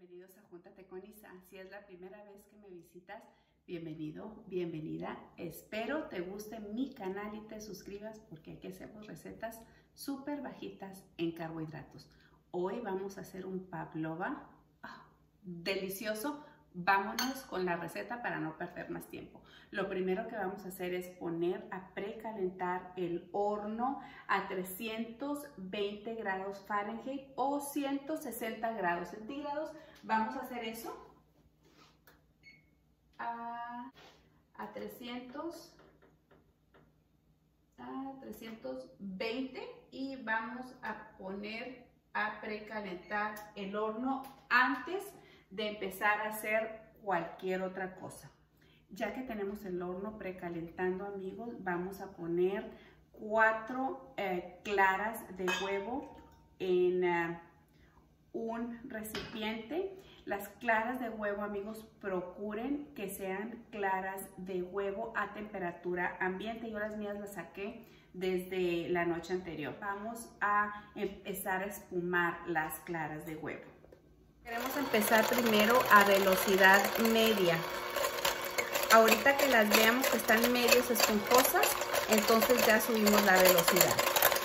bienvenidos a Júntate con Isa. Si es la primera vez que me visitas, bienvenido, bienvenida. Espero te guste mi canal y te suscribas porque aquí hacemos recetas súper bajitas en carbohidratos. Hoy vamos a hacer un pavlova delicioso. Vámonos con la receta para no perder más tiempo. Lo primero que vamos a hacer es poner a precalentar el horno a 320 grados Fahrenheit o 160 grados centígrados. Vamos a hacer eso a 320 y vamos a poner a precalentar el horno antes de empezar a hacer cualquier otra cosa. Ya que tenemos el horno precalentando, amigos, vamos a poner 4 claras de huevo en un recipiente. Las claras de huevo, amigos, procuren que sean claras de huevo a temperatura ambiente. Yo las mías las saqué desde la noche anterior. Vamos a empezar a espumar las claras de huevo. Queremos empezar primero a velocidad media. Ahorita que las veamos que están medios esponjosas, entonces ya subimos la velocidad.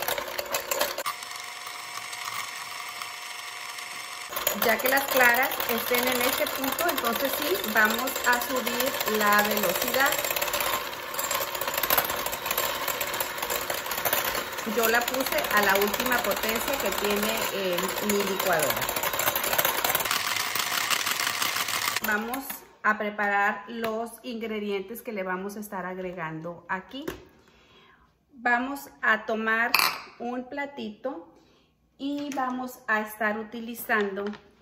Ya que las claras estén en este punto, entonces sí, vamos a subir la velocidad. Yo la puse a la última potencia que tiene mi licuadora. Vamos a preparar los ingredientes que le vamos a estar agregando aquí. Vamos a tomar un platito y vamos a estar utilizando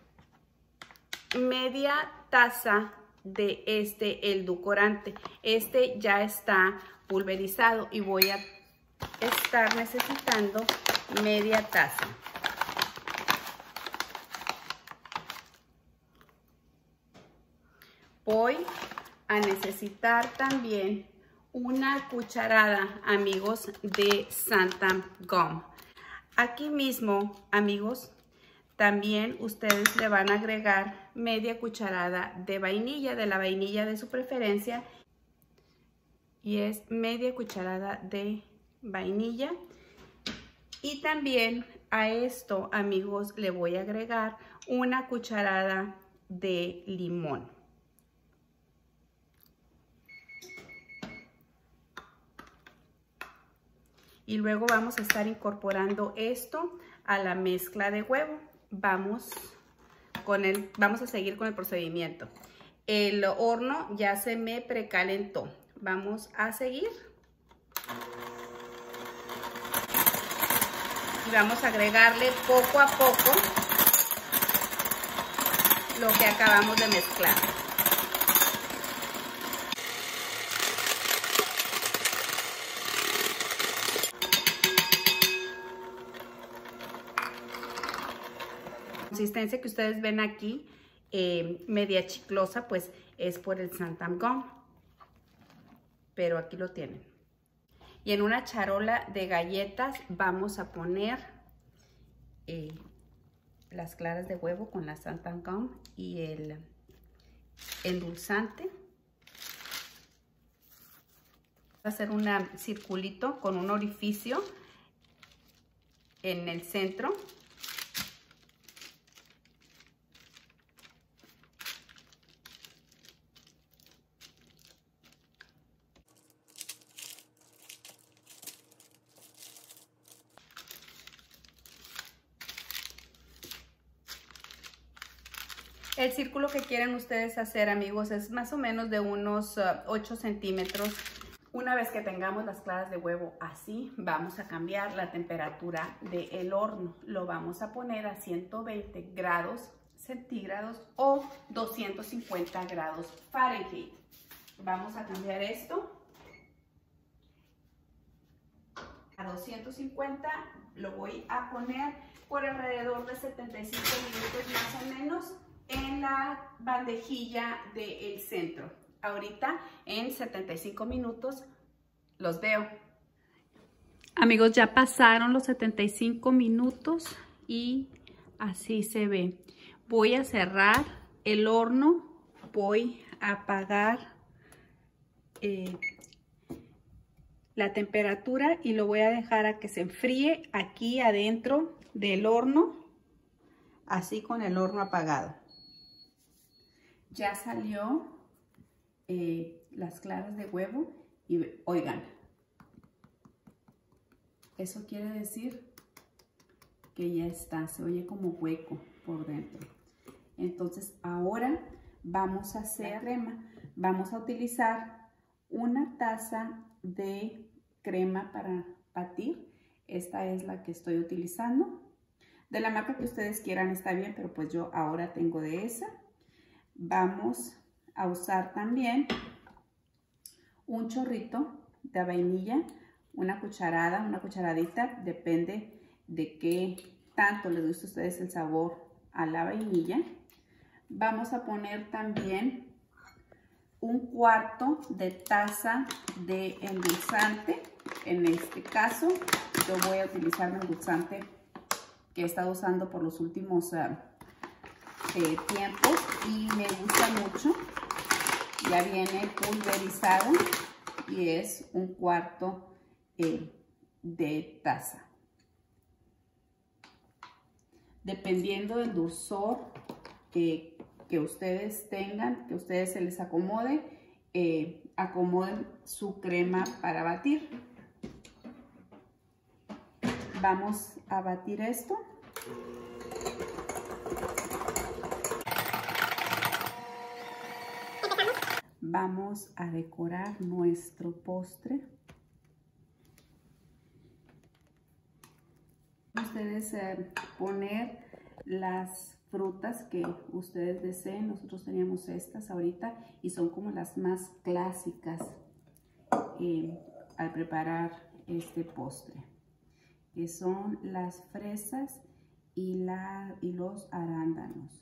media taza de edulcorante. Este ya está pulverizado y voy a estar necesitando media taza. Voy a necesitar también una cucharada, amigos, de Santam Gum. Aquí mismo, amigos, también ustedes le van a agregar media cucharada de vainilla, de la vainilla de su preferencia. Y es media cucharada de vainilla. Y también a esto, amigos, le voy a agregar una cucharada de limón. Y luego vamos a estar incorporando esto a la mezcla de huevo. Vamos a seguir con el procedimiento. El horno ya se me precalentó. Vamos a seguir. Y vamos a agregarle poco a poco lo que acabamos de mezclar. La consistencia que ustedes ven aquí, media chiclosa, pues es por el Santam Gum, pero aquí lo tienen. Y en una charola de galletas vamos a poner las claras de huevo con la Santam Gum y el endulzante. Va a hacer un circulito con un orificio en el centro. El círculo que quieren ustedes hacer, amigos, es más o menos de unos 8 centímetros. Una vez que tengamos las claras de huevo así, vamos a cambiar la temperatura del horno. Lo vamos a poner a 120 grados centígrados o 250 grados Fahrenheit. Vamos a cambiar esto a 250. Lo voy a poner por alrededor de 75 minutos más o menos en la bandejilla del centro. Ahorita en 75 minutos los veo. Amigos, ya pasaron los 75 minutos y así se ve. Voy a cerrar el horno, voy a apagar la temperatura y lo voy a dejar a que se enfríe aquí adentro del horno, así con el horno apagado. Ya salió las claras de huevo y oigan, eso quiere decir que ya está, se oye como hueco por dentro. Entonces ahora vamos a hacer crema. Vamos a utilizar una taza de crema para batir. Esta es la que estoy utilizando. De la marca que ustedes quieran está bien, pero pues yo ahora tengo de esa. Vamos a usar también un chorrito de vainilla, una cucharadita, depende de qué tanto les guste a ustedes el sabor a la vainilla. Vamos a poner también un cuarto de taza de endulzante. En este caso yo voy a utilizar el endulzante que he estado usando por los últimos tiempos y me gusta mucho. Ya viene pulverizado y es un cuarto de taza. Dependiendo del dulzor que ustedes tengan, que ustedes se les acomode, acomoden su crema para batir. Vamos a batir esto. Vamos a decorar nuestro postre. Ustedes poner las frutas que ustedes deseen. Nosotros teníamos estas ahorita y son como las más clásicas al preparar este postre, que son las fresas y los arándanos.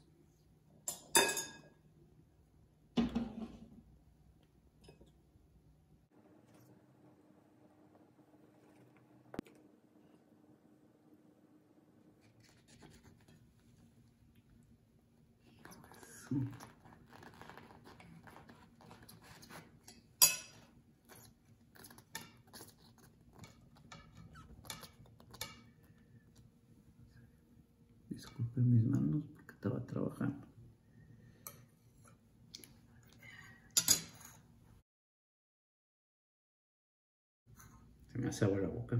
Disculpen mis manos porque estaba trabajando. Se me hace agua la boca.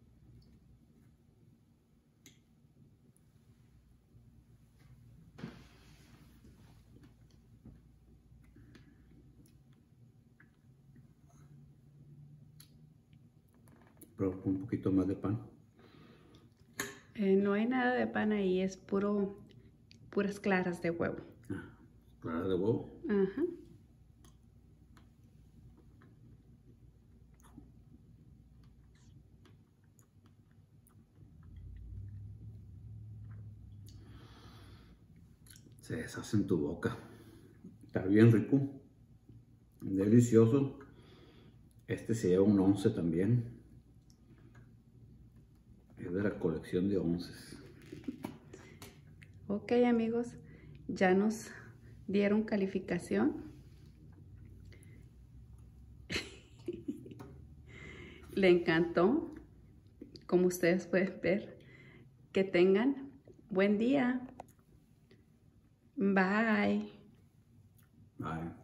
Pero con un poquito más de pan. No hay nada de pan ahí, es puras claras de huevo. Ah, clara de huevo. Ajá. Se deshace en tu boca. Está bien rico. Delicioso. Este se lleva un 11 también. Es de la colección de 11. Ok, amigos, ya nos dieron calificación. Le encantó, como ustedes pueden ver. Que tengan buen día. Bye. Bye.